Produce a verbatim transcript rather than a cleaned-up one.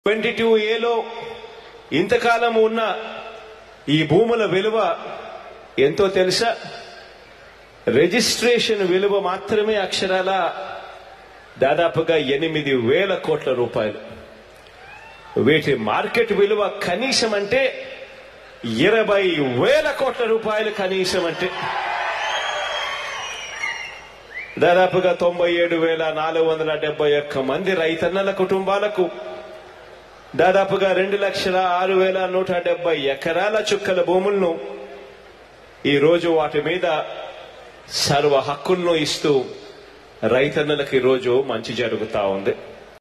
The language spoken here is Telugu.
ట్వంటీ టూ ఏలో ఇంతకాలం ఉన్న ఈ భూముల విలువ ఎంతో తెలుసా? రిజిస్ట్రేషన్ విలువ మాత్రమే అక్షరాల దాదాపుగా ఎనిమిది వేల కోట్ల రూపాయలు. వీటి మార్కెట్ విలువ కనీసం అంటే ఇరవై వేల కోట్ల రూపాయలు కనీసం అంటే దాదాపుగా తొంభై ఏడు వేల నాలుగు వందల డెబ్బై ఒక్క మంది రైతన్నల కుటుంబాలకు దాదాపుగా రెండు లక్షల ఆరు వేల నూట డెబ్బై ఎకరాల చుక్కల భూములను ఈ రోజు వాటి మీద సర్వ హక్కులను ఇస్తూ రైతన్నలకు ఈ రోజు మంచి జరుగుతా ఉంది.